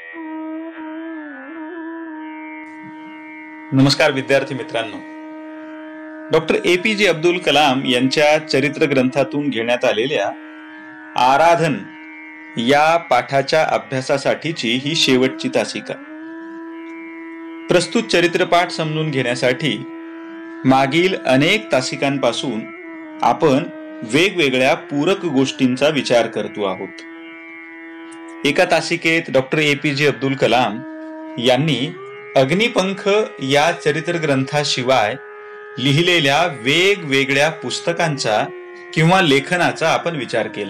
नमस्कार विद्यार्थी मित्रांनो, डॉक्टर APJ अब्दुल कलाम यांच्या चरित्र ग्रंथातून घेण्यात आलेल्या आराधन या पाठाच्या अभ्यासासाठीची ही शेवटची तासिका. प्रस्तुत चरित्रपाठ समजून घेण्यासाठी मागील अनेक तासिकांपासून आपण वेगवेगळ्या पूरक गोष्टींचा विचार करतो आहोत. एका तासिकेत डॉक्टर APJ अब्दुल कलाम यांनी अग्निपंख या चरित्र ग्रंथाशिवाय लिहिलेल्या वेगवेगळ्या पुस्तकांचा किंवा लेखनाचा आपण विचार केला.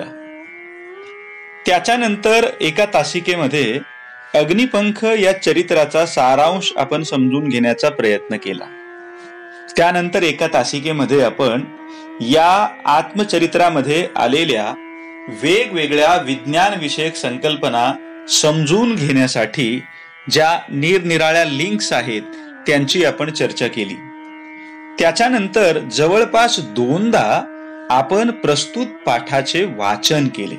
त्याच्यानंतर एका तासिकेमध्ये अग्निपंख या चरित्राचा सारांश आपण समजून घेण्याचा प्रयत्न केला. त्यानंतर एका तासिकेमध्ये आपण या आत्मचरित्रामध्ये आलेल्या वेगवेगळ्या विज्ञान विषयक संकल्पना समजून घेण्यासाठी ज्या निरनिराळ्या लिंक्स आहेत त्यांची आपण चर्चा केली. त्याच्यानंतर जवळपास 2दा आपण प्रस्तुत पाठाचे वाचन केले.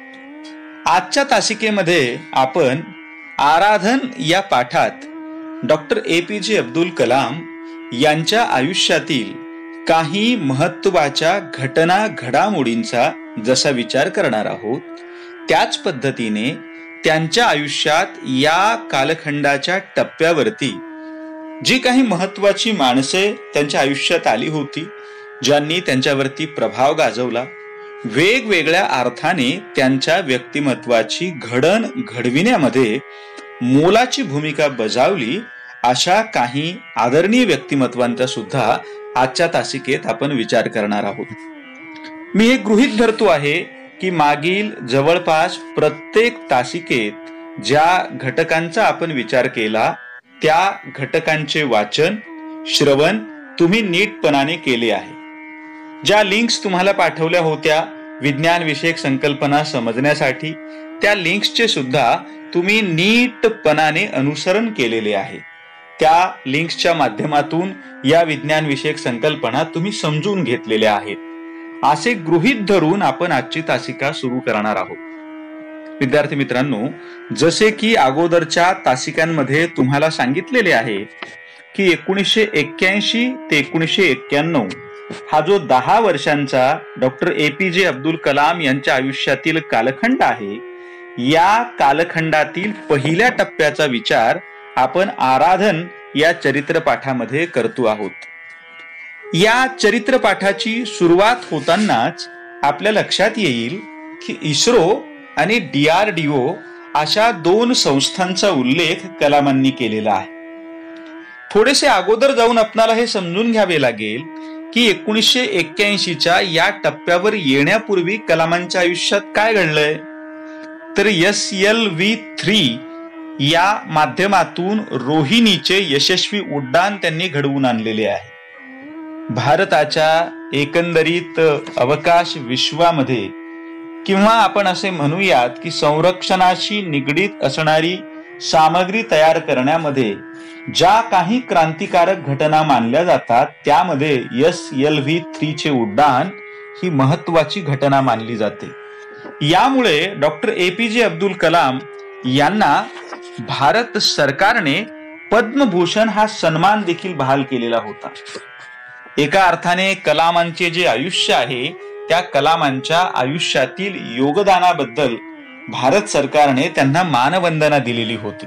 आजच्या तासिकेमध्ये आपण आराधन या पाठात डॉक्टर APJ अब्दुल कलाम यांच्या आयुष्यातील काही महत्त्वाच्या घटना घडामोडींचा जसा विचार करणार आहोत, त्याच पद्धतीने त्यांच्या आयुष्यात या कालखंडाच्या टप्प्यावरती जी काही महत्त्वाची माणसे त्यांच्या आयुष्यात आली होती, ज्यांनी त्यांच्यावरती प्रभाव गाजवला, वेगवेगळ्या अर्थाने त्यांच्या व्यक्तिमत्वाची घडण घडविण्यामध्ये मोलाची भूमिका बजावली, अशा काही आदरणीय व्यक्तिमत्वांचा सुद्धा आजच्या तासिकेत आपण विचार करणार आहोत. मी हे गृहीत धरतो आहे की मागील जवळपास प्रत्येक तासिकेत ज्या घटकांचा आपण विचार केला त्या घटकांचे वाचन श्रवण तुम्ही नीटपणाने केले आहे. ज्या लिंक्स तुम्हाला पाठवल्या होत्या विज्ञान विषयक संकल्पना समजण्यासाठी, त्या लिंक्सचे सुद्धा तुम्ही नीटपणाने अनुसरण केलेले आहे. त्या लिंक्सच्या माध्यमातून या विज्ञान विषयक संकल्पना तुम्ही समजून घेतलेल्या आहेत. असे गृहीत धरून आपण आजची तासिका सुरू करणार आहोत. विद्यार्थी मित्रांनो, जसे की अगोदरच्या तासिकांमध्ये तुम्हाला सांगितलेले आहे की 1981 ते 1991 हा जो 10 वर्षांचा डॉक्टर APJ अब्दुल कलाम यांच्या आयुष्यातील कालखंड आहे, या कालखंडातील पहिल्या टप्प्याचा विचार आपण आराधन या चरित्रपाठामध्ये करतो आहोत. या चरित्रपाठाची सुरुवात होतानाच आपल्या लक्षात येईल की इस्रो आणि DRDO अशा 2 संस्थांचा उल्लेख कलामांनी केलेला आहे. थोडेसे अगोदर जाऊन आपल्याला हे समजून घ्यावे लागेल की 1981च्या या टप्प्यावर येण्यापूर्वी कलामांच्या आयुष्यात काय घडलंय. तर SLV-3 या माध्यमातून रोहिणीचे यशस्वी उड्डाण त्यांनी घडवून आणलेले आहे. भारताच्या एकंदरीत अवकाश विश्वामध्ये किंवा आपण असे म्हणूयात की संरक्षणाशी निगडीत असणारी सामग्री तयार करण्यामध्ये ज्या काही क्रांतिकारक घटना मानल्या जातात, त्यामध्ये SLV-3 चे उड्डाण ही महत्वाची घटना मानली जाते. यामुळे डॉक्टर APJ अब्दुल कलाम यांना भारत सरकारने पद्मभूषण हा सन्मान देखील बहाल केलेला होता. एका अर्थाने कलामांचे जे आयुष्य आहे, त्या कलामांच्या आयुष्यातील योगदानाबद्दल भारत सरकारने त्यांना मानवंदना दिलेली होती.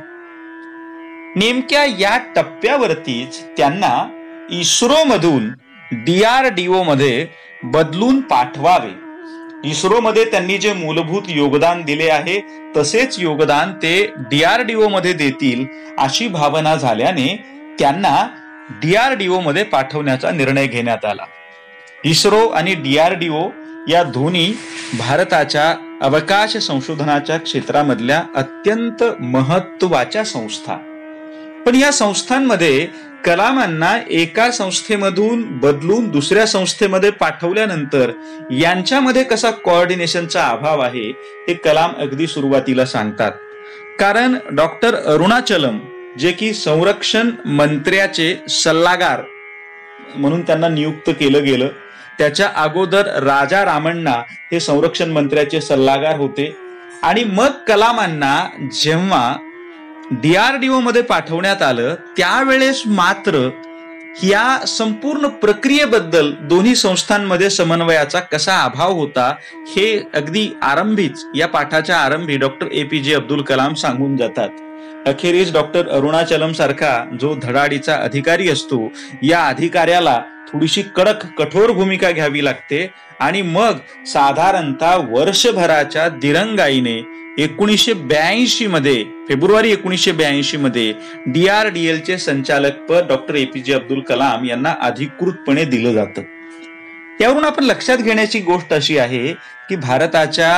नेमक्या या टप्प्यावरतीच त्यांना इस्रो मधून DRDO मध्ये बदलून पाठवावे. इस्रो मध्ये त्यांनी जे मूलभूत योगदान दिले आहे तसेच योगदान ते DRDO मध्ये देतील अशी भावना झाल्याने त्यांना DRDO मध्ये पाठवण्याचा निर्णय घेण्यात आला. इस्रो आणि DRDO या दोन्ही भारताच्या अवकाश संशोधनाच्या क्षेत्रामधल्या अत्यंत महत्त्वाच्या संस्था. पण या संस्थांमध्ये कलामांना एका संस्थेमधून बदलून दुसऱ्या संस्थेमध्ये पाठवल्यानंतर यांच्यामध्ये कसा कोऑर्डिनेशनचा अभाव आहे हे कलाम अगदी सुरुवातीला सांगतात. कारण डॉक्टर अरुणाचलम जे की संरक्षण मंत्र्याचे सल्लागार म्हणून त्यांना नियुक्त केलं गेलं, त्याच्या अगोदर राजा रामण्णा हे संरक्षण मंत्र्याचे सल्लागार होते. आणि मग कलामांना जेव्हा DRDO मध्ये पाठवण्यात आलं त्यावेळेस मात्र या संपूर्ण प्रक्रियेबद्दल दोन्ही संस्थांमध्ये समन्वयाचा कसा अभाव होता हे अगदी आरंभीच या पाठाच्या आरंभी डॉक्टर APJ अब्दुल कलाम सांगून जातात। अखेरीस डॉक्टर अरुणाचलम सारखा जो धडाडीचा अधिकारी असतो या अधिकाऱ्याला थोडीशी कडक कठोर भूमिका घ्यावी लागते आणि मग साधारणतः वर्षभराच्या दिरंगाईने 1982 मध्ये फेब्रुवारी 1982 मध्ये DRDL चे संचालक पद डॉक्टर APJ अब्दुल कलाम यांना अधिकृतपणे दिलं जातं। यावरून आपण लक्षात घेण्याची गोष्ट अशी आहे की भारताच्या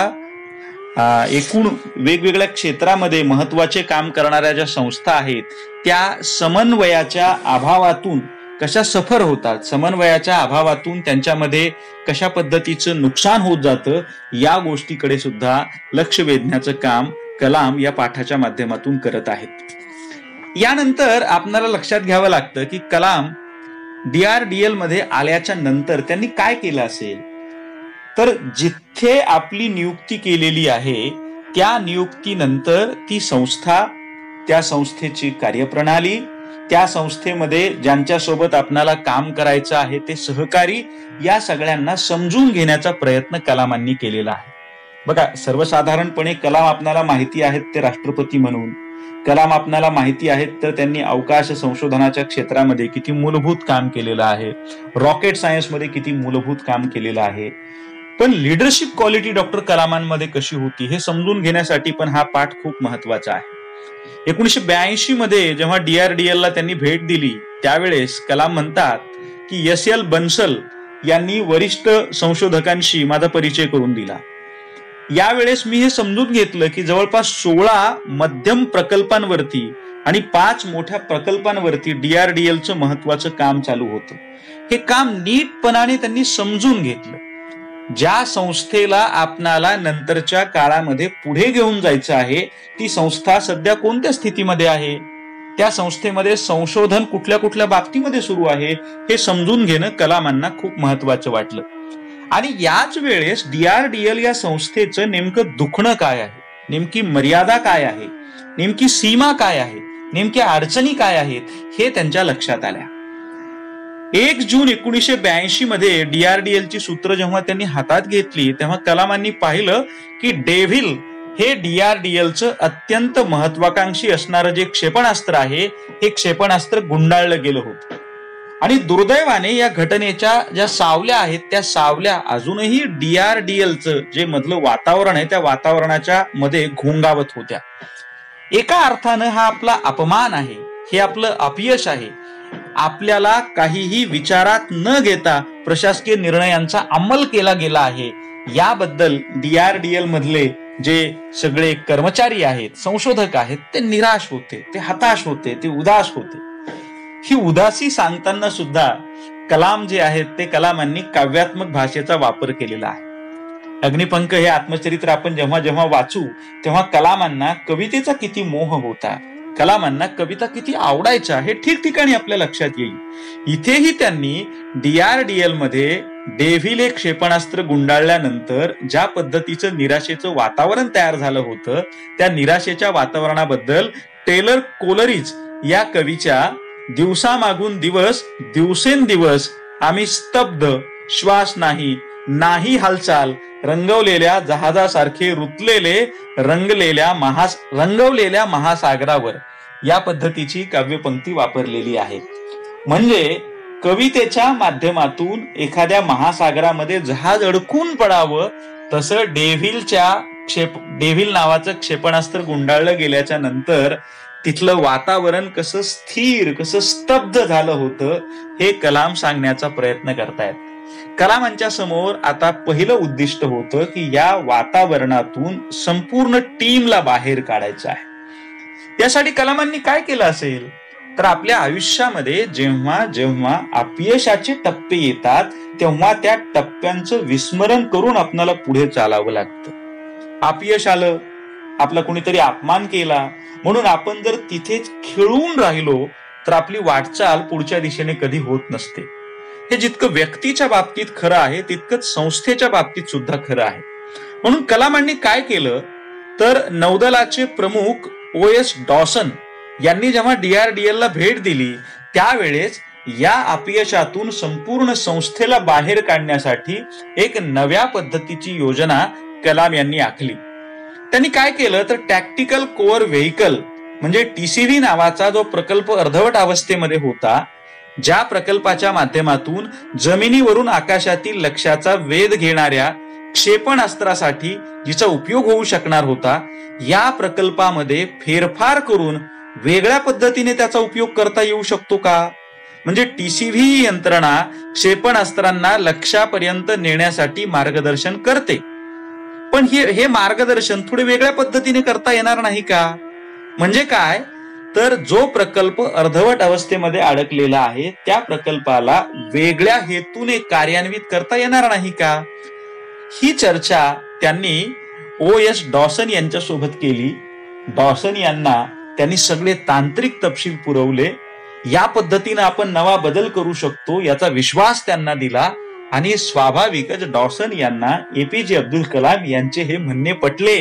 एकूण वेगवेगळ्या क्षेत्रामध्ये महत्वाचे काम करणाऱ्या ज्या संस्था आहेत त्या समन्वयाच्या अभावातून कशा सफर होतात, समन्वयाच्या अभावातून त्यांच्यामध्ये कशा पद्धतीचं नुकसान होत जातं या गोष्टीकडे सुद्धा लक्ष वेधण्याचं काम कलाम या पाठाच्या माध्यमातून करत आहेत। यानंतर आपल्याला लक्षात घ्यावं लागतं की कलाम DRDL मध्ये आल्याच्या नंतर त्यांनी काय केलं असेल, तर जिथे आपली नियुक्ती केलेली आहे त्या नियुक्तीनंतर ती संस्था, त्या संस्थेची कार्यप्रणाली, त्या संस्थेमध्ये ज्यांच्यासोबत आपणाला काम करायचं आहे ते सहकारी या सगळ्यांना समजून घेण्याचा प्रयत्न कलामांनी केलेला आहे। बघा, सर्वसाधारणपणे कलाम आपल्याला माहिती आहेत ते राष्ट्रपती म्हणून, कलाम आपल्याला माहिती आहेत तर त्यांनी अवकाश संशोधनाच्या क्षेत्रामध्ये किती मूलभूत काम केलेलं आहे, रॉकेट सायन्स मध्ये किती मूलभूत काम केलेलं आहे, पण लिडरशिप क्वालिटी डॉक्टर कलामांमध्ये कशी होती हे समजून घेण्यासाठी पण हा पाठ खूप महत्वाचा आहे। 1982 मध्ये जेव्हा DRDL ला त्यांनी भेट दिली त्यावेळेस कलाम म्हणतात की SL बन्सल यांनी वरिष्ठ संशोधकांशी माझा परिचय करून दिला। यावेळेस मी हे समजून घेतलं की जवळपास 16 मध्यम प्रकल्पांवरती आणि 5 मोठ्या प्रकल्पांवरती DRDLचं महत्वाचं काम चालू होतं। हे काम नीटपणाने त्यांनी समजून घेतलं। ज्या संस्थेला आपणाला नंतरच्या काळामध्ये पुढे घेऊन जायचं आहे ती संस्था सध्या कोणत्या स्थितीमध्ये आहे, त्या संस्थेमध्ये संशोधन कुठल्या कुठल्या बाबतीमध्ये सुरू आहे हे समजून घेणं कलामांना खूप महत्वाचं वाटलं। आणि याच वेळेस DRDL या संस्थेचं नेमकं दुखणं काय आहे, नेमकी मर्यादा काय आहे, नेमकी सीमा काय आहे, नेमक्या अडचणी काय आहेत हे त्यांच्या लक्षात आल्या। 1 जून 1982 मध्ये DRDL ची सूत्र जेव्हा त्यांनी हातात घेतली तेव्हा कलामांनी पाहिलं की डेव्हिल हे DRDLचं अत्यंत महत्वाकांक्षी असणारं जे क्षेपणास्त्र आहे हे क्षेपणास्त्र गुंडाळलं गेलं होतं। आणि दुर्दैवाने या घटनेच्या ज्या सावल्या आहेत त्या सावल्या अजूनही DRDLचं जे मधलं वातावरण आहे त्या वातावरणाच्या मध्ये घोंगावत होत्या। एका अर्थानं हा आपला अपमान आहे, हे आपलं अपयश आहे। आपल्याला काहीही विचारात न घेता प्रशासकीय निर्णयांचा अंमल केला गेला आहे याबद्दल DRDL मधले जे सगळे कर्मचारी आहेत, संशोधक आहेत ते निराश होते, ते हताश होते, ते उदास होते। ही उदासी सांगताना सुद्धा कलाम जे आहेत ते कलामांनी काव्यात्मक भाषेचा वापर केलेला आहे। अग्निपंख हे आत्मचरित्र आपण जेव्हा जेव्हा वाचू तेव्हा कलामांना कवितेचा किती मोह होता, कलामांना कविता किती आवडायच्या हे ठिकठिकाणी आपल्या लक्षात येईल। इथेही त्यांनी DRDL मध्ये डेव्हिल हे क्षेपणास्त्र गुंडाळल्यानंतर ज्या पद्धतीचं निराशेचं वातावरण तयार झालं होतं त्या निराशेच्या वातावरणाबद्दल टेलर कोलरिज या कवीच्या दिवसामागून दिवस दिवसेंदिवस आम्ही स्तब्ध, श्वास नाही, नाही हालचाल, रंगवलेल्या जहाजासारखे रुतलेले रंगवलेल्या महासागरावर या पद्धतीची काव्यपंक्ती वापरलेली आहे। म्हणजे कवितेच्या माध्यमातून एखाद्या महासागरामध्ये जहाज अडकून पडावं तसं डेव्हिल नावाचं क्षेपणास्त्र गुंडाळलं गेल्याच्या नंतर तिथलं वातावरण कसं स्थिर, कसं स्तब्ध झालं होतं हे कलाम सांगण्याचा प्रयत्न करतायत। कलामांच्या समोर आता पहिलं उद्दिष्ट होतं की या वातावरणातून संपूर्ण टीमला बाहेर काढायचं आहे। यासाठी कलामांनी काय केलं असेल तर आपल्या आयुष्यामध्ये जेव्हा जेव्हा अपयशाचे टप्पे येतात तेव्हा त्या टप्प्यांचं विस्मरण करून आपल्याला पुढे चालावं लागतं। अपयश आलं, आपला कोणीतरी अपमान केला म्हणून आपण जर तिथेच खिळून राहिलो तर आपली वाटचाल पुढच्या दिशेने कधी होत नसते। हे जितकं व्यक्तीच्या बाबतीत खरं आहे तितकंच संस्थेच्या बाबतीत सुद्धा खरं आहे। म्हणून कलामांनी काय केलं तर नौदलाचे प्रमुख OS डॉसन यांनी जेव्हा DRDL ला भेट दिली त्यावेळेस या अपयशातून संपूर्ण संस्थेला बाहेर काढण्यासाठी एक नव्या पद्धतीची योजना कलाम यांनी आखली. त्यांनी काय केलं तर टॅक्टिकल कोअर व्हेइकल म्हणजे TCV नावाचा जो प्रकल्प अर्धवट अवस्थेमध्ये होता, ज्या प्रकल्पाच्या माध्यमातून जमिनीवरून आकाशातील लक्ष्याचा वेध घेणाऱ्या क्षेपणास्त्रासाठी जिचा उपयोग होऊ शकणार होता, या प्रकल्पामध्ये फेरफार करून वेगळ्या पद्धतीने त्याचा उपयोग करता येऊ शकतो का? म्हणजे TCV यंत्रणा क्षेपणास्त्रांना लक्ष्यापर्यंत नेण्यासाठी मार्गदर्शन करते, पण हे मार्गदर्शन थोडे वेगळ्या पद्धतीने करता येणार नाही का? म्हणजे काय तर जो प्रकल्प अर्धवट अवस्थेमध्ये अडकलेला आहे त्या प्रकल्पाला वेगळ्या हेतूने कार्यान्वित करता येणार नाही का? ही चर्चा त्यांनी OS डॉसन यांच्यासोबत केली. डॉसन यांना त्यांनी सगळे तांत्रिक तपशील पुरवले. या पद्धतीने आपण नवा बदल करू शकतो याचा विश्वास त्यांना दिला आणि स्वाभाविकच डॉसन यांना APJ अब्दुल कलाम यांचे हे म्हणणे पटले.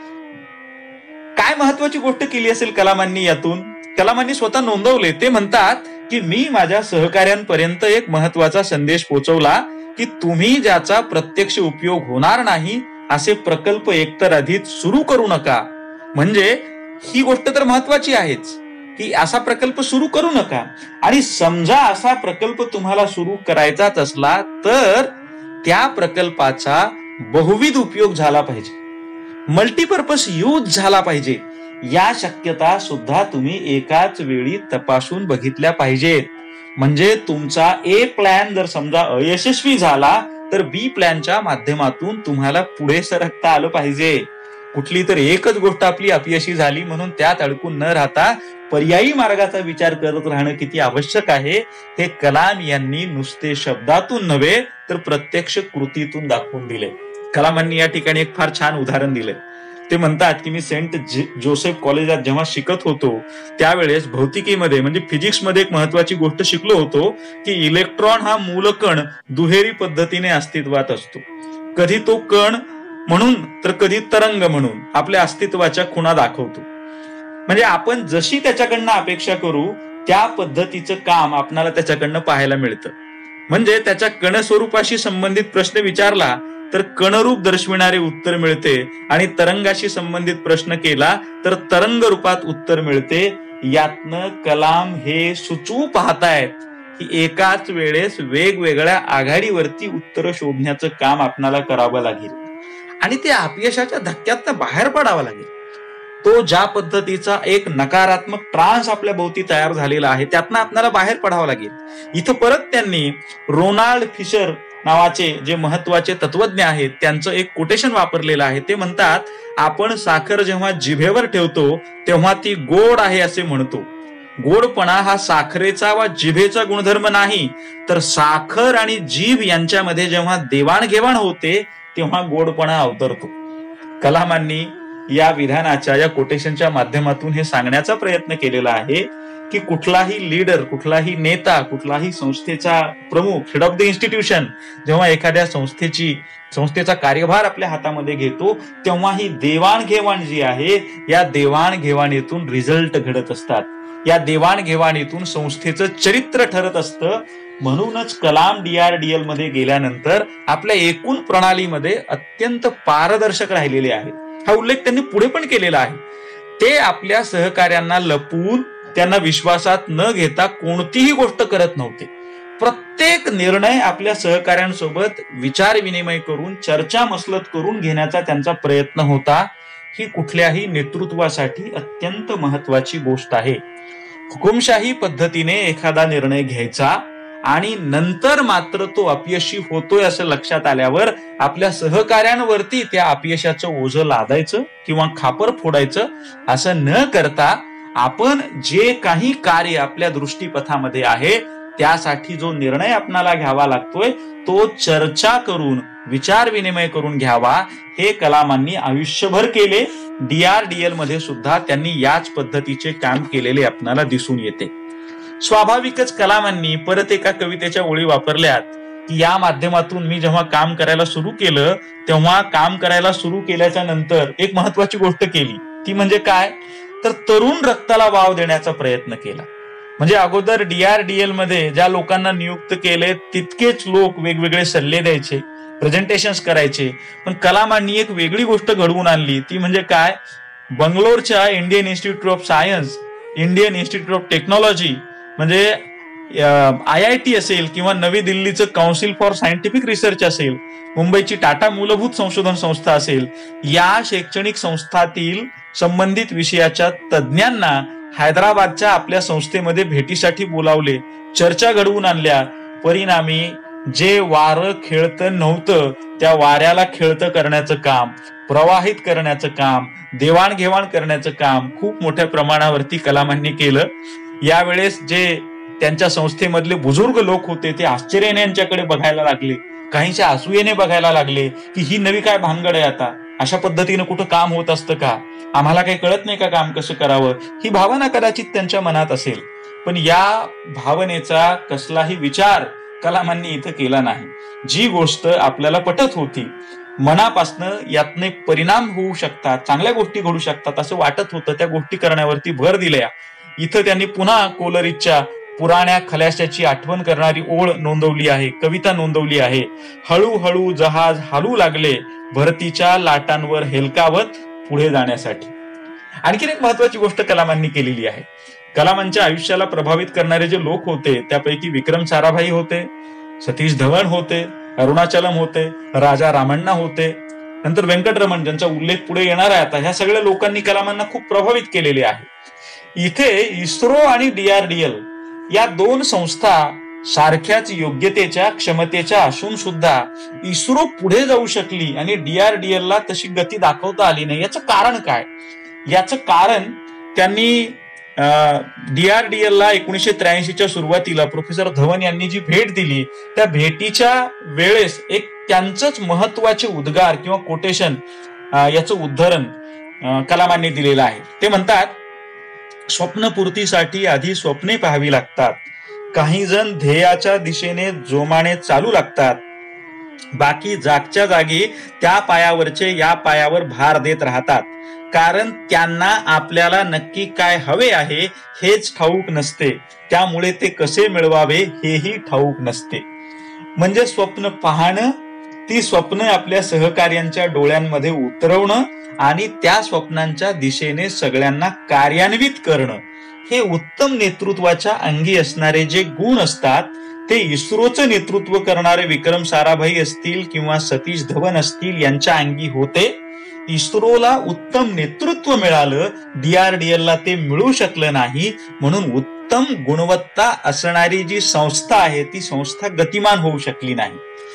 काय महत्वाची गोष्ट केली असेल कलामांनी यातून? कलामांनी स्वतः नोंदवले. ते म्हणतात की मी माझ्या सहकार्यांपर्यंत एक महत्वाचा संदेश पोहोचवला की तुम्ही ज्याचा प्रत्यक्ष उपयोग होणार नाही असे प्रकल्प एकतर आधीच सुरू करू नका. म्हणजे ही गोष्ट तर महत्वाची आहेच की असा प्रकल्प सुरू करू नका, आणि समजा असा प्रकल्प तुम्हाला सुरू करायचाच असला तर त्या प्रकल्पाचा बहुविध उपयोग झाला पाहिजे, मल्टीपर्पज यूज झाला पाहिजे. या शक्यता सुद्धा तुम्ही एकाच वेळी तपासून बघितल्या पाहिजेत. म्हणजे तुमचा A प्लॅन जर समजा अयशस्वी झाला तर B प्लॅनच्या माध्यमातून तुम्हाला पुढे सरकता आलं पाहिजे. कुठली तर एकच गोष्ट आपली अपयशी झाली म्हणून त्यात अडकून न राहता पर्यायी मार्गाचा विचार करत राहणं किती आवश्यक आहे हे कलाम यांनी नुसते शब्दातून नव्हे तर प्रत्यक्ष कृतीतून दाखवून दिले. कलामांनी या ठिकाणी एक फार छान उदाहरण दिले. ते म्हणतात की मी सेंट जोसेफ कॉलेजात जेव्हा शिकत होतो त्यावेळेस भौतिकीमध्ये म्हणजे फिजिक्स मध्ये एक महत्वाची गोष्ट शिकलो होतो की इलेक्ट्रॉन हा मूलकण दुहेरी पद्धतीने अस्तित्वात असतो. कधी तो कण म्हणून तर कधी तरंग म्हणून आपल्या अस्तित्वाच्या खुणा दाखवतो. म्हणजे आपण जशी त्याच्याकडनं अपेक्षा करू त्या पद्धतीचं काम आपल्याला त्याच्याकडनं पाहायला मिळतं. म्हणजे त्याच्या कणस्वरूपाशी संबंधित प्रश्न विचारला तर कणरूप दर्शविणारे उत्तर मिळते, आणि तरंगाशी संबंधित प्रश्न केला तर तरंग रूपात उत्तर मिळते. यातनं कलाम हे सुचवू पाहतायत की एकाच वेळेस वेगवेगळ्या आघाडीवरती उत्तर शोधण्याचं काम आपल्याला करावं लागेल आणि त्या अपयशाच्या धक्क्यातनं बाहेर पडावं लागेल. तो ज्या पद्धतीचा एक नकारात्मक ट्रान्स आपल्या भोवती तयार झालेला आहे त्यातनं आपल्याला बाहेर पडावं लागेल. इथं परत त्यांनी रोनाल्ड फिशर नावाचे जे महत्वाचे तत्वज्ञ आहेत त्यांचं एक कोटेशन वापरलेलं आहे. ते म्हणतात, आपण साखर जेव्हा जिभेवर ठेवतो तेव्हा ती गोड आहे असे म्हणतो. गोडपणा हा साखरेचा वा जिभेचा गुणधर्म नाही, तर साखर आणि जीभ यांच्यामध्ये जेव्हा देवाणघेवाण होते तेव्हा गोडपणा अवतरतो. कलामांनी या विधानाच्या या कोटेशनच्या माध्यमातून हे सांगण्याचा प्रयत्न केलेला आहे की कुठलाही लीडर, कुठलाही नेता, कुठलाही संस्थेचा प्रमुख, हेड ऑफ द इन्स्टिट्यूशन जेव्हा एखाद्या संस्थेचा कार्यभार आपल्या हातामध्ये घेतो तेव्हा ही देवाणघेवाण जी आहे या देवाणघेवाणीतून रिझल्ट घडत असतात. या देवाणघेवाणीतून संस्थेचं चरित्र ठरत असतं. म्हणूनच कलाम DRDL मध्ये गेल्यानंतर आपल्या एकूण प्रणालीमध्ये अत्यंत पारदर्शक राहिलेले आहेत. हा उल्लेख त्यांनी पुढे पण केलेला आहे. ते आपल्या सहकार्यांना लपवून त्यांना विश्वासात न घेता कोणतीही गोष्ट करत नव्हते. प्रत्येक निर्णय आपल्या सहकार्यांसोबत विचार विनिमय करून चर्चा मसलत करून घेण्याचा त्यांचा प्रयत्न होता. ही कुठल्याही नेतृत्वासाठी अत्यंत महत्वाची गोष्ट आहे. हुकुमशाही पद्धतीने एखादा निर्णय घ्यायचा आणि नंतर मात्र तो अपयशी होतोय असं लक्षात आल्यावर आपल्या सहकार्यांवरती त्या अपयशाचं ओझं लादायचं किंवा खापर फोडायचं असं न करता आपण जे काही कार्य आपल्या दृष्टीपथामध्ये आहे त्यासाठी जो निर्णय आपणाला घ्यावा लागतोय तो चर्चा करून विचार विनिमय करून घ्यावा. हे कलामांनी आयुष्यभर केले. DRDL मध्ये सुद्धा त्यांनी याच पद्धतीचे काम केलेले आपणाला दिसून येते. स्वाभाविकच कलामांनी परत एका कवितेच्या ओळी वापरल्यात की या माध्यमातून मी जेव्हा काम करायला सुरू केलं तेव्हा काम करायला सुरू केल्याच्या नंतर एक महत्वाची गोष्ट केली, ती म्हणजे काय, तर तरुण रक्ताला वाव देण्याचा प्रयत्न केला. म्हणजे अगोदर DRDL मध्ये ज्या लोकांना नियुक्त केले तितकेच लोक वेगवेगळे सल्ले द्यायचे, प्रेझेंटेशन्स करायचे. पण कलामांनी एक वेगळी गोष्ट घडवून आणली, ती म्हणजे काय, बंगलोरच्या Indian Institute of Science, Indian Institute of Technology म्हणजे IIT असेल किंवा नवी दिल्लीचं काउन्सिल फॉर सायंटिफिक रिसर्च असेल, मुंबईची टाटा मूलभूत संशोधन संस्था असेल, या शैक्षणिक संस्थातील संबंधित विषयाच्या तज्ज्ञांना हैदराबादच्या आपल्या संस्थेमध्ये भेटीसाठी बोलावले, चर्चा घडवून आणल्या. परिणामी जे वारं खेळतं नव्हतं त्या वाऱ्याला खेळतं करण्याचं काम, प्रवाहित करण्याचं काम, देवाणघेवाण करण्याचं काम खूप मोठ्या प्रमाणावरती कलामांनी केलं. यावेळेस जे त्यांच्या संस्थेमधले बुजुर्ग लोक होते ते आश्चर्याने यांच्याकडे बघायला लागले, काहींच्या असूयेने बघायला लागले की ही नवी काय भानगड आहे, आता अशा पद्धतीनं कुठं काम होत असतं का, आम्हाला काही कळत नाही का काम कसं करावं, ही भावना कदाचित त्यांच्या मनात असेल. पण या भावनेचा कसलाही विचार कलामांनी इथं केला नाही. जी गोष्ट आपल्याला पटत होती, मनापासनं यातने परिणाम होऊ शकतात, चांगल्या गोष्टी घडू शकतात असं वाटत होतं, त्या गोष्टी करण्यावरती भर दिल्या. इथं त्यांनी पुन्हा कोलरिजच्या पुराण्या खलाशाची आठवण करणारी ओळ नोंदवली आहे, कविता नोंदवली आहे. हळूहळू जहाज हालू लागले, भरतीच्या लाटांवर हेलकावत पुढे जाण्यासाठी. आणखीन एक महत्वाची गोष्ट कलामांनी केलेली आहे. कलामांच्या आयुष्याला प्रभावित करणारे जे लोक होते त्यापैकी विक्रम साराभाई होते, सतीश धवन होते, अरुणाचलम होते, राजा रामण्णा होते, नंतर व्यंकटरमण ज्यांचा उल्लेख पुढे येणार आहे आता. ह्या सगळ्या लोकांनी कलामांना खूप प्रभावित केलेले आहे. इथे इस्रो आणि DRDL या दोन संस्था सारख्याच योग्यतेच्या क्षमतेच्या असून सुद्धा इस्रो पुढे जाऊ शकली आणि DRDL ला तशी गती दाखवता आली नाही. याचं कारण काय? याचं कारण त्यांनी DRDL ला 1983च्या सुरुवातीला प्रोफेसर धवन यांनी जी भेट दिली, त्या भेटीच्या वेळेस एक त्यांचंच महत्वाचे उद्गार किंवा कोटेशन, याचं उद्धरण कलामांनी दिलेलं आहे. ते म्हणतात, स्वप्नपूर्तीसाठी आधी स्वप्ने पाहावी लागतात, काही जण ध्येयाच्या दिशेने जोमाने चालू लागतात, बाकी जागच्या जागी त्या पायावरचे या पायावर भार देत राहतात, कारण त्यांना आपल्याला नक्की काय हवे आहे हेच ठाऊक नसते, त्यामुळे ते कसे मिळवावे हेही ठाऊक नसते. म्हणजे स्वप्न पाहणं, ती स्वप्न आपल्या सहकार्यांच्या डोळ्यांमध्ये उतरवणं आणि त्या स्वप्नांच्या दिशेने सगळ्यांना कार्यान्वित करणं, हे उत्तम नेतृत्वाच्या अंगी असणारे जे गुण असतात ते इस्रोचं नेतृत्व करणारे विक्रम साराभाई असतील किंवा सतीश धवन असतील यांच्या अंगी होते. इस्रोला उत्तम नेतृत्व मिळालं, DRDL ला ते मिळू शकलं नाही, म्हणून उत्तम गुणवत्ता असणारी जी संस्था आहे ती संस्था गतिमान होऊ शकली नाही.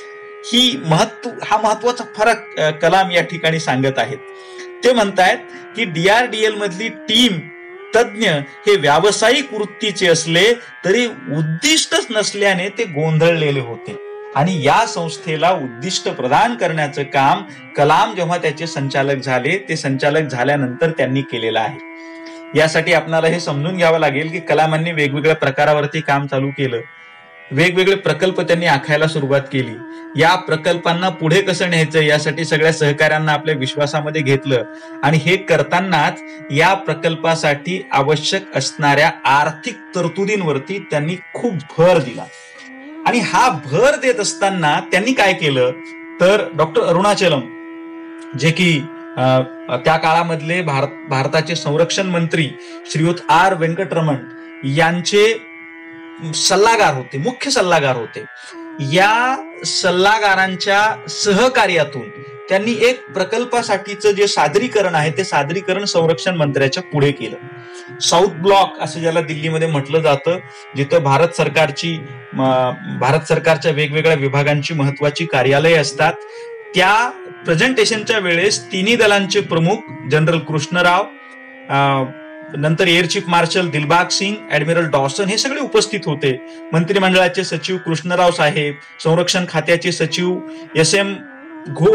हा महत्वाचा फरक कलाम या ठिकाणी सांगत आहेत. ते म्हणतायत की DRDL मधली टीम, तज्ञ हे व्यावसायिक वृत्तीचे असले तरी उद्दिष्टच नसल्याने ते गोंधळलेले होते आणि या संस्थेला उद्दिष्ट प्रदान करण्याचं काम कलाम जेव्हा त्याचे संचालक झाले, ते संचालक झाल्यानंतर त्यांनी केलेलं आहे. यासाठी आपल्याला हे समजून घ्यावं लागेल की कलामांनी वेगवेगळ्या प्रकारावरती काम चालू केलं, वेगवेगळे प्रकल्प त्यांनी आखायला सुरुवात केली. या प्रकल्पांना पुढे कसं न्यायचं यासाठी सगळ्या सहकार्यांना आपल्या विश्वासामध्ये घेतलं आणि हे करतानाच या प्रकल्पासाठी आवश्यक असणाऱ्या आर्थिक तरतुदींवरती त्यांनी खूप भर दिला. आणि हा भर देत असताना त्यांनी काय केलं तर डॉक्टर अरुणाचलम, जे की त्या काळामधले भारताचे संरक्षण मंत्री श्रीयुत R व्यंकटरमण यांचे सल्लागार होते, मुख्य सल्लागार होते. या सल्लागारांच्या सहकार्यातून त्यांनी एक प्रकल्पासाठीचं जे सादरीकरण आहे ते सादरीकरण संरक्षण मंत्र्याच्या पुढे केलं. साऊथ ब्लॉक असं ज्याला दिल्लीमध्ये म्हटलं जातं, जिथं भारत सरकारच्या वेगवेगळ्या विभागांची महत्वाची कार्यालय असतात, त्या प्रेझेंटेशनच्या वेळेस तिन्ही दलांचे प्रमुख जनरल कृष्णराव, नंतर air chief marshal Dilbagh Singh, admiral Dawson हे सगळे उपस्थित होते. मंत्रिमंडळाचे सचिव कृष्णराव साहेब, संरक्षण खात्याचे सचिव SM घोष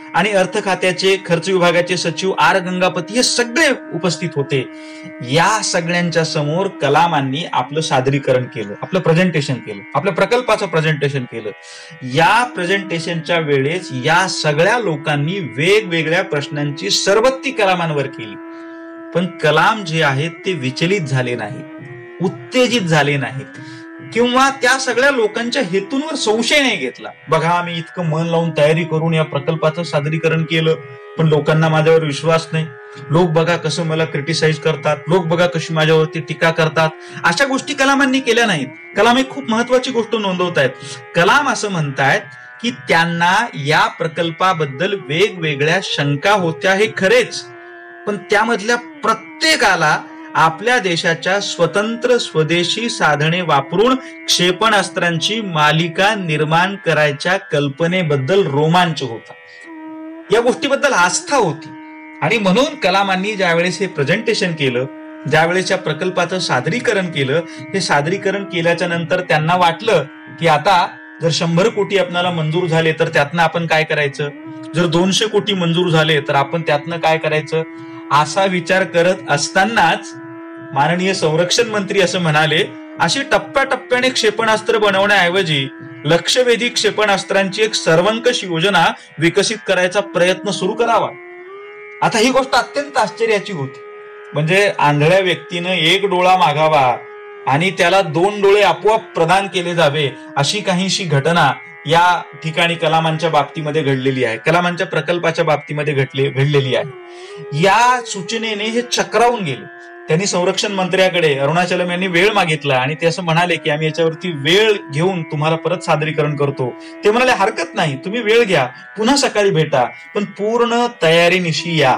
आणि अर्थ खात्याचे खर्च विभागाचे सचिव आर गंगापती हे सगळे उपस्थित होते. या सगळ्यांच्या समोर कलामांनी आपलं सादरीकरण केलं, आपलं प्रेझेंटेशन केलं, आपल्या प्रकल्पाचं प्रेझेंटेशन केलं. या प्रेझेंटेशनच्या वेळेस या सगळ्या लोकांनी वेगवेगळ्या प्रश्नांची सरबत्ती कलामांवर केली. पण कलाम जे आहेत ते विचलित झाले नाहीत, उत्तेजित झाले नाहीत, किंवा त्या सगळ्या लोकांच्या हेतूंवर संशय नाही घेतला. बघा, आम्ही इतकं मन लावून तयारी करून या प्रकल्पाचं सादरीकरण केलं, पण लोकांना माझ्यावर विश्वास नाही. लोक बघा कसं मला क्रिटिसाइज करतात, लोक बघा कशी माझ्यावरती टीका करतात. अशा गोष्टी कलामांनी केल्या नाहीत. कलाम एक खूप महत्वाची गोष्ट नोंदवतायत. कलाम असं म्हणतायत की त्यांना या प्रकल्पाबद्दल वेगवेगळ्या शंका होत्या, हे खरेच, पण त्यामधल्या प्रत्येकाला आपल्या देशाच्या स्वतंत्र स्वदेशी साधने वापरून क्षेपणास्त्रांची मालिका निर्माण करायच्या कल्पनेबद्दल रोमांच होता, या गोष्टीबद्दल आस्था होती. आणि म्हणून कलामांनी ज्यावेळेस हे प्रेझेंटेशन केलं, ज्यावेळेस या प्रकल्पाचं सादरीकरण केलं, हे सादरीकरण केल्याच्या नंतर त्यांना वाटलं की आता जर 100 कोटी आपल्याला मंजूर झाले तर त्यातनं आपण काय करायचं, जर 200 कोटी मंजूर झाले तर आपण त्यातनं काय करायचं. असा विचार करत असतानाच माननीय संरक्षण मंत्री असं म्हणाले, अशी टप्प्याटप्प्याने क्षेपणास्त्र बनवण्याऐवजी लक्ष्यवेधी क्षेपणास्त्रांची एक सर्वंकष योजना विकसित करायचा प्रयत्न सुरू करावा. आता ही गोष्ट अत्यंत आश्चर्याची होती. म्हणजे आंधळ्या व्यक्तीनं एक डोळा मागावा आणि त्याला 2 डोळे आपोआप प्रदान केले जावे, अशी काहीशी घटना या ठिकाणी कलामांच्या बाबतीमध्ये घडलेली आहे, कलामांच्या प्रकल्पाच्या बाबतीमध्ये घडलेली आहे. या सूचनेने हे चक्रावून गेले. त्यांनी संरक्षण मंत्र्याकडे अरुणाचलम यांनी वेळ मागितला आणि ते असं म्हणाले की आम्ही याच्यावरती वेळ घेऊन तुम्हाला परत सादरीकरण करतो. ते म्हणाले हरकत नाही, तुम्ही वेळ घ्या, पुन्हा सकाळी भेटा, पण पूर्ण तयारीनिशी या.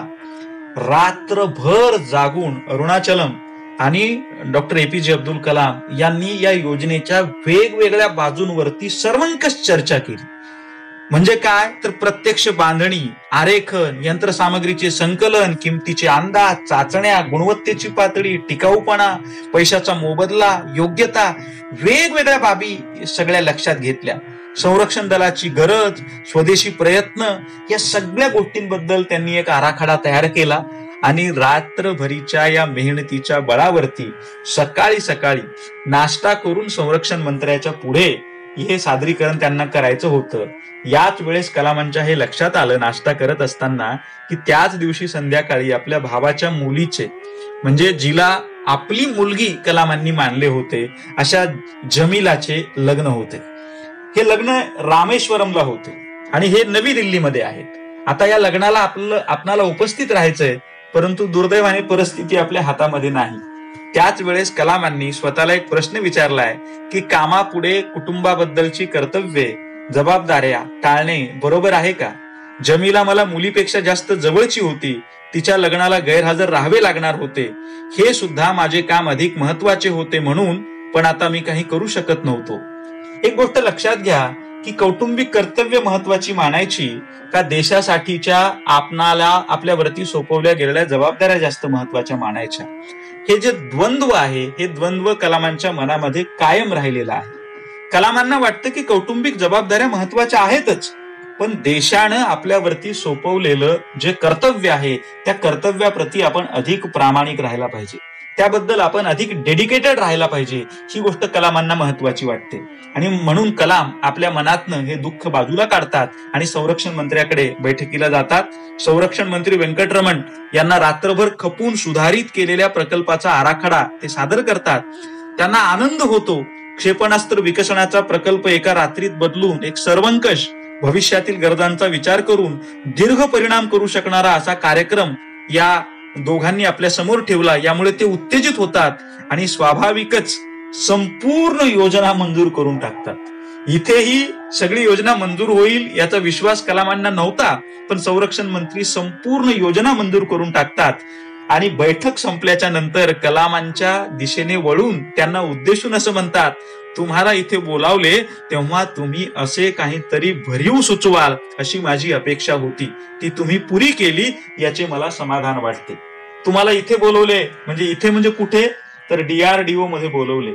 रात्रभर जागून अरुणाचलम आणि डॉक्टर APJ अब्दुल कलाम यांनी या योजनेच्या वेगवेगळ्या बाजूंवरती सर्वंकष चर्चा केली. म्हणजे काय तर प्रत्यक्ष बांधणी, आरेखन, यंत्रसामग्रीचे संकलन, किमतीचे अंदाज, चाचण्या, गुणवत्तेची पातळी, टिकाऊपणा, पैशाचा मोबदला, योग्यता, वेगवेगळ्या बाबी सगळ्या लक्षात घेतल्या. संरक्षण दलाची गरज, स्वदेशी प्रयत्न, या सगळ्या गोष्टींबद्दल त्यांनी एक आराखडा तयार केला. आणि रात्रभरीच्या या मेहनतीच्या बळावरती सकाळी सकाळी नाश्ता करून संरक्षण मंत्र्याच्या पुढे हे सादरीकरण त्यांना करायचं होतं. याच वेळेस कलामांच्या हे लक्षात आलं नाश्ता करत असताना की त्याच दिवशी संध्याकाळी आपल्या भावाच्या मुलीचे, म्हणजे जिला आपली मुलगी कलामांनी मानले होते, अशा जमीलाचे लग्न होते. हे लग्न रामेश्वरमला होते आणि हे नवी दिल्लीमध्ये आहेत. आता या लग्नाला आपल्याला उपस्थित राहायचंय, परंतु दुर्दैवाने परिस्थिती आपल्या हातामध्ये नाही. त्याच वेळेस कलामांनी स्वतःला एक प्रश्न विचारलाय की कामापुढे कुटुंबाबद्दलची कर्तव्ये, जबाबदाऱ्या टाळणे बरोबर आहे का? जमीला मला मुलीपेक्षा जास्त जवळची होती, तिच्या लग्नाला गैरहजर राहावे लागणार होते, हे सुद्धा माझे काम अधिक महत्वाचे होते म्हणून, पण आता मी काही करू शकत नव्हतो. एक गोष्ट लक्षात घ्या की कौटुंबिक कर्तव्य महत्वाची मानायची का देशासाठीच्या आपणाला आपल्यावरती सोपवल्या गेलेल्या जबाबदाऱ्या जास्त महत्वाच्या मानायच्या? हे जे द्वंद्व आहे, हे द्वंद्व कलामांच्या मनामध्ये कायम राहिलेलं आहे. कलामांना वाटतं की कौटुंबिक जबाबदाऱ्या महत्वाच्या आहेतच, पण देशानं आपल्यावरती सोपवलेलं जे कर्तव्य आहे त्या कर्तव्याप्रती आपण अधिक प्रामाणिक राहायला पाहिजे, त्याबद्दल आपण अधिक डेडिकेटेड राहायला पाहिजे, ही गोष्ट कलामांना महत्वाची वाटते. आणि म्हणून कलाम आपल्या मनातनं हे दुःख बाजूला काढतात आणि संरक्षण मंत्र्याकडे बैठकीला जातात. संरक्षण मंत्री वेंकटरमण यांना रात्रभर खपून सुधारित केलेल्या प्रकल्पाचा आराखडा ते सादर करतात. त्यांना आनंद होतो. क्षेपणास्त्र विकसनाचा प्रकल्प एका रात्रीत बदलून एक सर्वंकष, भविष्यातील गरजांचा विचार करून दीर्घ परिणाम करू शकणारा असा कार्यक्रम या दोघांनी आपल्या समोर ठेवला. यामुळे ते उत्तेजित होतात आणि स्वाभाविकच संपूर्ण योजना मंजूर करून टाकतात. इथेही सगळी योजना मंजूर होईल याचा विश्वास कलामांना नव्हता, पण संरक्षण मंत्री संपूर्ण योजना मंजूर करून टाकतात. आणि बैठक संपल्याच्या नंतर कलामांच्या दिशेने वळून त्यांना उद्देशून असं म्हणतात, तुम्हाला इथे बोलावले तेव्हा तुम्ही असे काहीतरी भरीव सुचवाल अशी माझी अपेक्षा होती, ती तुम्ही पुरी केली याचे मला समाधान वाटते. तुम्हाला इथे बोलवले म्हणजे इथे म्हणजे कुठे तर DRDO मध्ये बोलवले.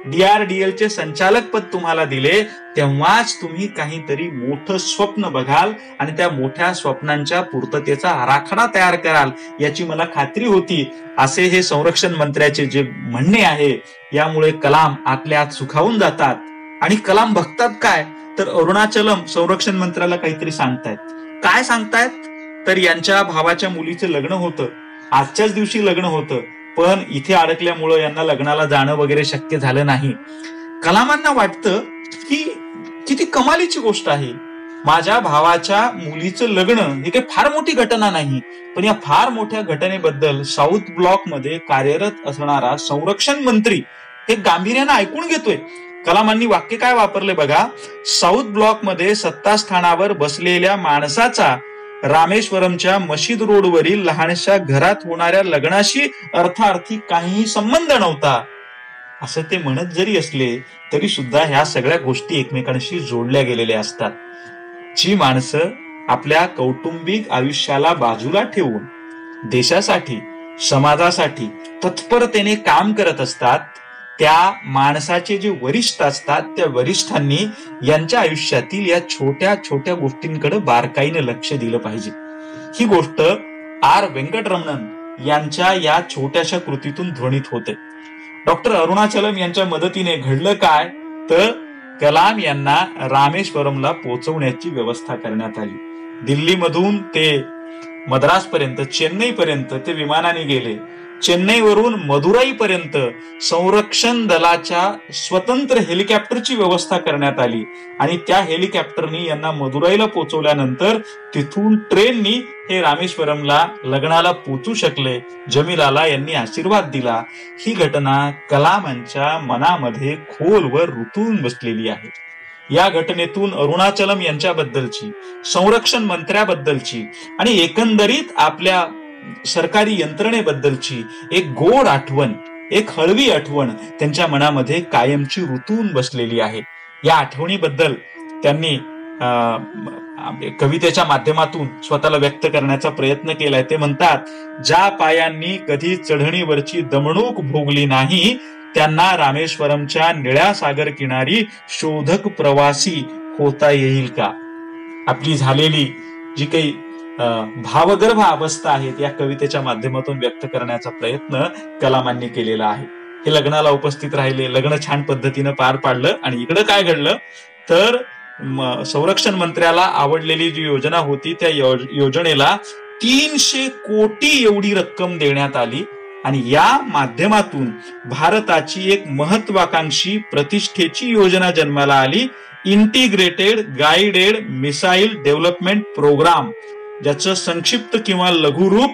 DRDL चे संचालक पद तुम्हाला दिले, तेव्हाच तुम्ही काहीतरी मोठं स्वप्न बघाल आणि त्या मोठ्या स्वप्नांच्या पूर्ततेचा आराखडा तयार कराल याची मला खात्री होती, असे हे संरक्षण मंत्र्याचे जे म्हणणे आहे. यामुळे कलाम आतल्या आत सुखावून जातात. आणि कलाम बघतात काय, तर अरुणाचलम संरक्षण मंत्र्याला काहीतरी सांगतायत. काय सांगतायत, तर यांच्या भावाच्या मुलीचं लग्न होतं, आजच्याच दिवशी लग्न होतं, पण इथे अडकल्यामुळं यांना लग्नाला जाणं वगैरे शक्य झालं नाही. कलामांना वाटतं की किती कमालीची गोष्ट आहे, माझ्या भावाच्या मुलीचं लग्न ही काही फार मोठी घटना नाही, पण या फार मोठ्या घटनेबद्दल साऊथ ब्लॉक मध्ये कार्यरत असणारा संरक्षण मंत्री हे गांभीर्यानं ऐकून घेतोय. कलामांनी वाक्य काय वापरले बघा, साऊथ ब्लॉक मध्ये सत्तास्थानावर बसलेल्या माणसाचा रामेश्वरमच्या मशीद रोडवरील लहानशा घरात होणाऱ्या लग्नाशी अर्थार्थी काहीही संबंध नव्हता. असं ते म्हणत जरी असले तरी सुद्धा ह्या सगळ्या गोष्टी एकमेकांशी जोडल्या गेलेल्या असतात. जी माणसं आपल्या कौटुंबिक आयुष्याला बाजूला ठेवून देशासाठी, समाजासाठी तत्परतेने काम करत असतात, त्या माणसाचे जे वरिष्ठ असतात, त्या वरिष्ठांनी यांच्या आयुष्यातील या छोट्या छोट्या गोष्टींकडे बारकाईने लक्ष दिलं पाहिजे. ही गोष्ट आर व्यंकटरमणन यांच्या या छोट्याशा कृतीतून ध्वनित होते. डॉक्टर अरुणाचलम यांच्या मदतीने घडलं काय, तर कलाम यांना रामेश्वरमला पोहोचवण्याची व्यवस्था करण्यात आली. दिल्लीमधून ते मद्रास पर्यंत, चेन्नई पर्यंत ते विमानाने गेले. चेन्नईवरून मदुराई पर्यंत संरक्षण दलाच्या स्वतंत्र हेलिकॉप्टरची व्यवस्था करण्यात आली आणि त्या हेलिकॉप्टरनी यांना मदुराईला पोहोचवल्यानंतर तिथून ट्रेननी हे रामेश्वरमला लग्नाला पोहोचू शकले. जमीलाला यांनी आशीर्वाद दिला. ही घटना कलामांच्या मनामध्ये खोलवर रुतून बसलेली आहे. या घटनेतून अरुणाचलम यांच्याबद्दलची, संरक्षण मंत्र्याबद्दलची आणि एकंदरीत आपल्या सरकारी यंत्रणेबद्दलची एक गोड आठवण, एक हळवी आठवण त्यांच्या मनामध्ये कायमची रुतून बसलेली आहे. या आठवणीबद्दल त्यांनी कवितेच्या माध्यमातून स्वतःला व्यक्त करण्याचा प्रयत्न केलाय. ते म्हणतात, ज्या पायांनी कधी चढणीवरची दमणूक भोगली नाही, त्यांना रामेश्वरमच्या निळ्या सागर किनारी शोधक प्रवासी होता येईल का. आपली झालेली जी काही भावगर्भ अवस्था आहेत या कवितेच्या माध्यमातून व्यक्त करण्याचा प्रयत्न कलामांनी केलेला आहे. हे लग्नाला उपस्थित राहिले, लग्न छान पद्धतीनं पार पाडलं आणि इकडं काय घडलं, तर संरक्षण मंत्र्याला आवडलेली जी योजना होती त्या योजनेला 300 कोटी एवढी रक्कम देण्यात आली आणि या माध्यमातून भारताची एक महत्वाकांक्षी प्रतिष्ठेची योजना जन्माला आली, integrated guided missile development programme, ज्याचं संक्षिप्त किंवा लघुरूप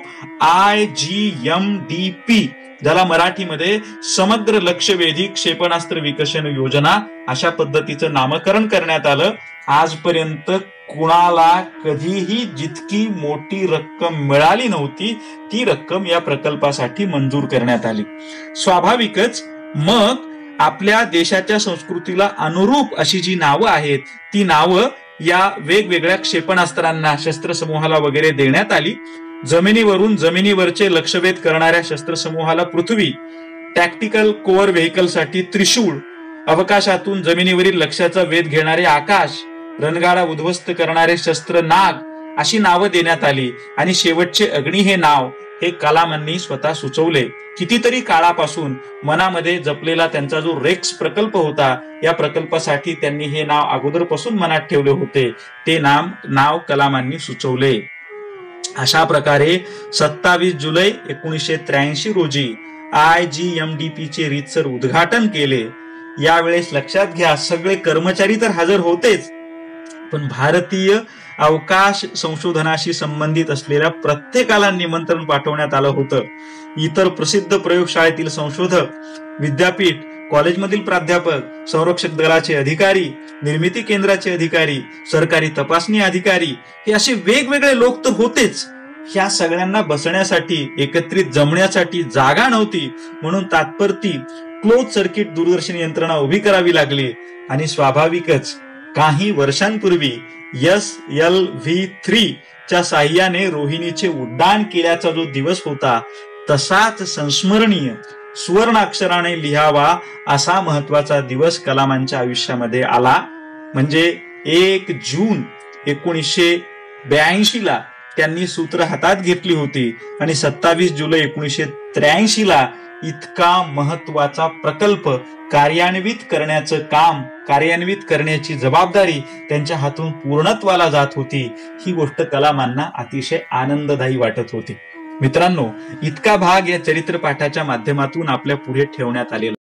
IGMDP, ज्याला मराठीमध्ये समग्र लक्ष्यवेधी क्षेपणास्त्र विकसन योजना अशा पद्धतीचं नामकरण करण्यात आलं. आजपर्यंत कुणाला कधीही जितकी मोठी रक्कम मिळाली नव्हती ती रक्कम या प्रकल्पासाठी मंजूर करण्यात आली. स्वाभाविकच मग आपल्या देशाच्या संस्कृतीला अनुरूप अशी जी नावं आहेत ती नावं या वेगवेगळ्या क्षेपणास्त्रांना, शस्त्रसमूहाला वगैरे देण्यात आली. जमिनीवरून जमिनीवरचे लक्ष्यभेद करणाऱ्या शस्त्रसमूहाला पृथ्वी, टॅक्टिकल कोअर व्हेकलसाठी त्रिशूळ, अवकाशातून जमिनीवरील लक्ष्याचा वेध घेणारे आकाश, रणगाडा उद्ध्वस्त करणारे शस्त्र नाग अशी नावं देण्यात आली. आणि शेवटचे अग्नी हे नाव हे कलामांनी स्वतः सुचवले. कितीतरी काळापासून मनामध्ये जपलेला त्यांचा जो रेक्स प्रकल्प होता, या प्रकल्पासाठी त्यांनी हे नाव अगोदरपासून मनात ठेवले होते, ते नाव कलामांनी सुचवले. अशा प्रकारे 27 जुलै 1983 रोजी IGMDP चे रीतसर उद्घाटन केले. यावेळेस लक्षात घ्या, सगळे कर्मचारी तर हजर होतेच, पण भारतीय अवकाश संशोधनाशी संबंधित असलेल्या प्रत्येकाला निमंत्रण पाठवण्यात आलं होतं. इतर प्रसिद्ध प्रयोगशाळेतील संशोधक, विद्यापीठ, कॉलेजमधील प्राध्यापक, संरक्षक दलाचे अधिकारी, निर्मिती केंद्राचे अधिकारी, सरकारी तपासणी अधिकारी, हे असे वेगवेगळे लोक तर होतेच. ह्या सगळ्यांना बसण्यासाठी, एकत्रित जमण्यासाठी जागा नव्हती, म्हणून तात्पुरती क्लोज सर्किट दूरदर्शन यंत्रणा उभी करावी लागली. आणि स्वाभाविकच काही वर्षांपूर्वी SLV-3 च्या साह्याने रोहिणीचे उड्डाण केल्याचा जो दिवस होता, तसाच संस्मरणीय सुवर्ण अक्षराने लिहावा असा महत्वाचा दिवस कलामांच्या आयुष्यामध्ये आला. म्हणजे 1 जून 1982 ला त्यांनी सूत्र हातात घेतली होती आणि 27 जुलै 1983 ला इतका महत्वाचा प्रकल्प कार्यान्वित करण्याची जबाबदारी त्यांच्या हातून पूर्णत्वाला जात होती. ही गोष्ट कलामांना अतिशय आनंददायी वाटत होती. मित्रांनो, इतका भाग या चरित्रपाठाच्या माध्यमातून आपल्या पुढे ठेवण्यात आलेला